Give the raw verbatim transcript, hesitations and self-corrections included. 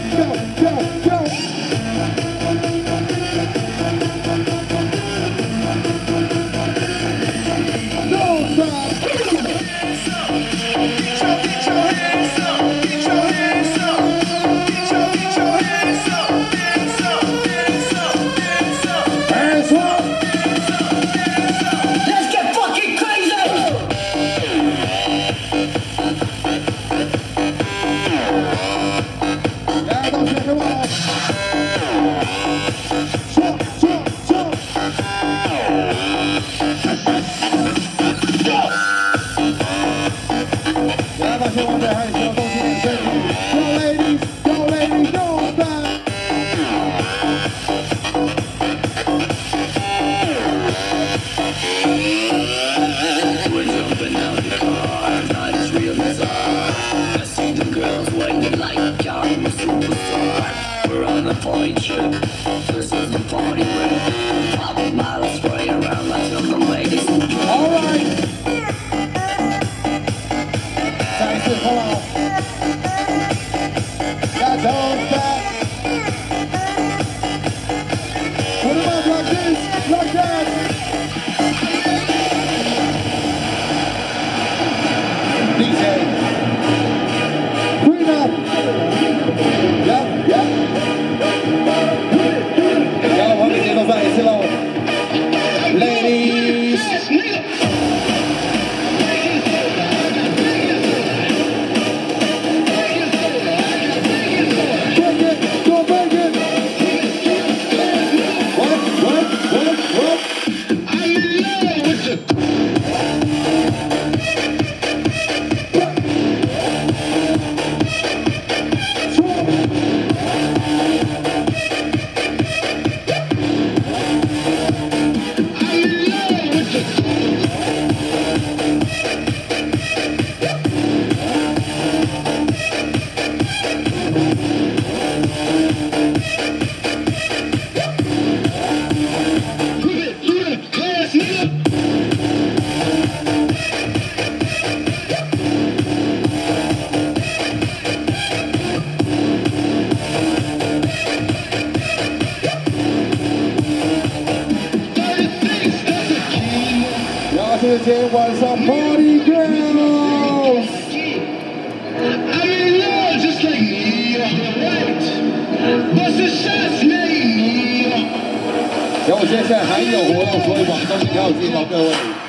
今天晚上 Party Girls。 I'm in love just like me, right? Bust the shots, made me. 然后接下来还有活动，所以网上要记到各位。